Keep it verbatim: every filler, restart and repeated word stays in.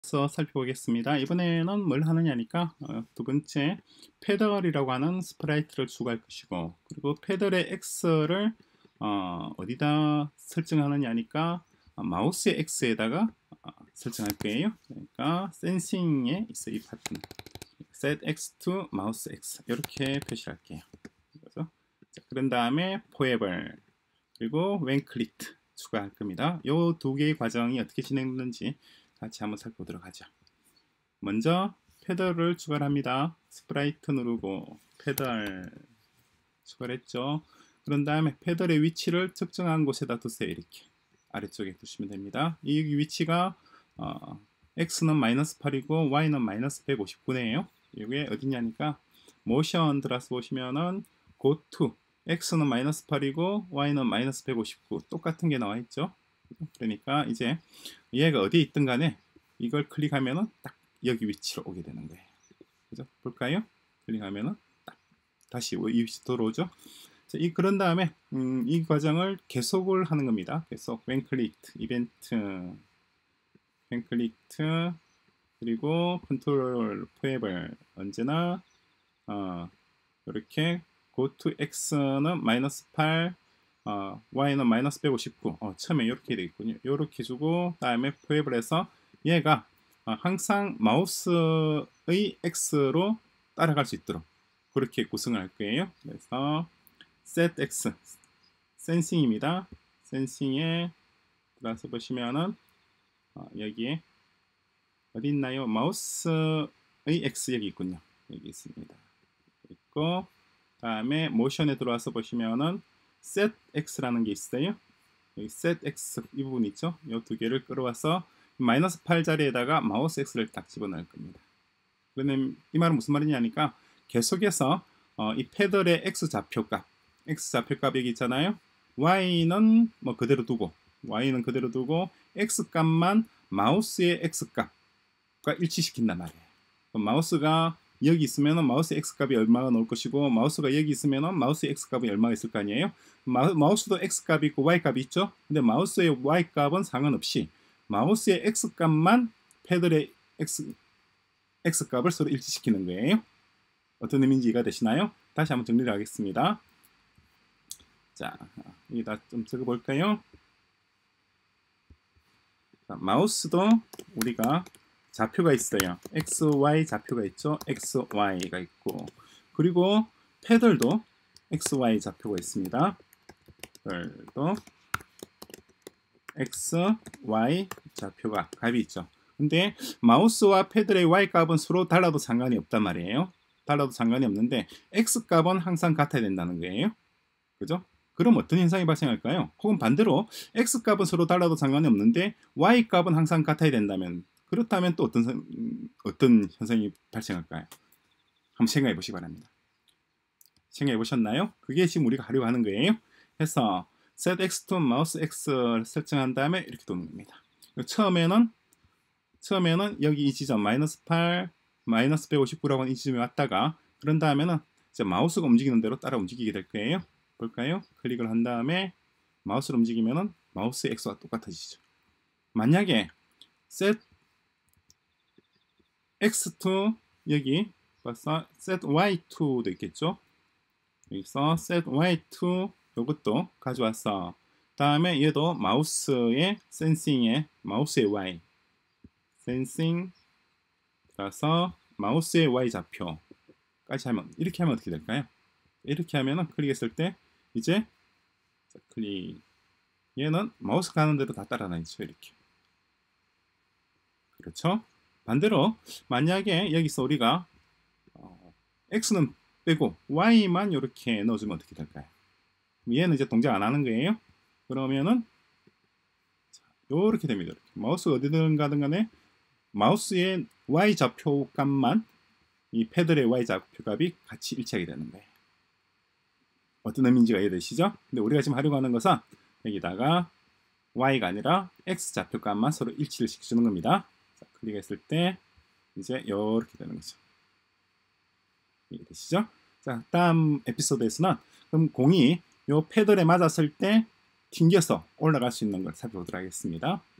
서 살펴보겠습니다. 이번에는 뭘 하느냐니까 어, 두 번째 패널이라고 하는 스프라이트를 추가할 것이고, 그리고 패널의 X를 어, 어디다 설정하느냐니까 어, 마우스의 X에다가 어, 설정할 거예요. 그러니까 센싱에 있어 이 파트는 set X to mouse X 이렇게 표시할게요. 그래서 자, 그런 다음에 forever 그리고 when clicked 추가할 겁니다. 이 두 개의 과정이 어떻게 진행되는지 같이 한번 살펴보도록 하죠. 먼저 페달을 추가를 합니다. 스프라이트 누르고 페달 추가를 했죠. 그런 다음에 페달의 위치를 특정한 곳에다 두세요. 이렇게 아래쪽에 두시면 됩니다. 이 위치가 어, X는 마이너스 팔이고 Y는 마이너스 백오십구네요. 이게 어디냐니까 모션 들어서 보시면은 go to X는 마이너스 팔이고 Y는 마이너스 백오십구 똑같은 게 나와 있죠. 그러니까 이제 얘가 어디에 있든 간에 이걸 클릭하면은 딱 여기 위치로 오게 되는 거예요. 그죠? 볼까요? 클릭하면은 딱 다시 이 위치 들어오죠. 자, 이 그런 다음에 음, 이 과정을 계속을 하는 겁니다. 계속 when clicked 이벤트 when clicked 그리고 컨트롤 포에벌 언제나 어, 이렇게 go to x는 마이너스 팔 어, y는 마이너스 백오십구 어, 처음에 이렇게 되어 있군요. 이렇게 주고 다음에 포에벌에서 얘가 어, 항상 마우스의 x로 따라갈 수 있도록 그렇게 구성을 할 거예요. 그래서 set x 센싱입니다. 센싱에 들어가서 보시면은 어, 여기에 어디 있나요? 마우스의 x 여기 있군요. 여기 있습니다. 있고 다음에 모션에 들어와서 보시면은 set x라는 게 있어요. 여기 set x 이 부분 있죠. 이 두 개를 끌어와서 마이너스 팔 자리에다가 마우스 x를 딱 집어넣을 겁니다. 그러면 이 말은 무슨 말이냐니까 계속해서 어, 이 패널의 x 좌표값 x 좌표값 여기 있잖아요. y는 뭐 그대로 두고 y는 그대로 두고 x 값만 마우스의 x 값과 일치시킨단 말이에요. 마우스가 여기 있으면 마우스 x 값이 얼마가 나올 것이고 마우스가 여기 있으면 마우스 x 값이 얼마가 있을 거 아니에요. 마, 마우스도 x 값이 있고 y 값이 있죠. 근데 마우스의 y 값은 상관없이 마우스의 x 값만 패널의 x, x 값을 서로 일치시키는 거예요. 어떤 의미인지 이해가 되시나요? 다시 한번 정리를 하겠습니다. 자, 여기다 좀 적어볼까요? 자, 마우스도 우리가 좌표가 있어요. 엑스, 와이 좌표가 있죠. 엑스, 와이가 있고 그리고 패들도 엑스, 와이 좌표가 있습니다. 패들도 엑스, 와이 좌표가 값이 있죠. 근데 마우스와 패들의 y 값은 서로 달라도 상관이 없단 말이에요. 달라도 상관이 없는데 x 값은 항상 같아야 된다는 거예요. 그죠? 그럼 어떤 현상이 발생할까요? 혹은 반대로 x 값은 서로 달라도 상관이 없는데 y 값은 항상 같아야 된다면 그렇다면 또 어떤 어떤 현상이 발생할까요? 한번 생각해 보시기 바랍니다. 생각해 보셨나요? 그게 지금 우리가 하려고 하는 거예요. 해서 set x to mouse x를 설정한 다음에 이렇게 도는 겁니다. 처음에는 처음에는 여기 이 지점 마이너스 팔, 마이너스 백오십구라고 하는 이 지점에 왔다가 그런 다음에는 이제 마우스가 움직이는 대로 따라 움직이게 될 거예요. 볼까요? 클릭을 한 다음에 마우스를 움직이면은 마우스의 x와 똑같아지죠. 만약에 set x to 여기 봐서 set y to도 있겠죠. 여기서 set y to 이것도 가져왔어. 다음에 얘도 마우스의 센싱에 마우스의 y 센싱 따라서 마우스의 y 좌표까지 하면 이렇게 하면 어떻게 될까요? 이렇게 하면은 클릭했을 때 이제 자, 클릭 얘는 마우스 가는 대로 다 따라다니죠. 이렇게 그렇죠? 반대로 만약에 여기서 우리가 어, x는 빼고 y만 이렇게 넣어주면 어떻게 될까요? 얘는 이제 동작 안 하는 거예요. 그러면은 이렇게 됩니다. 이렇게. 마우스가 어디든 가든 간에 마우스의 y 좌표 값만 이 패들의 y 좌표 값이 같이 일치하게 되는 거예요. 어떤 의미인지가 이해되시죠? 근데 우리가 지금 하려고 하는 것은 여기다가 y가 아니라 x 좌표 값만 서로 일치를 시켜주는 겁니다. 자, 클릭했을 때 이제 이렇게 되는 거죠. 이해되시죠? 자, 다음 에피소드에서는 그럼 공이 이 패들에 맞았을 때 튕겨서 올라갈 수 있는 걸 살펴보도록 하겠습니다.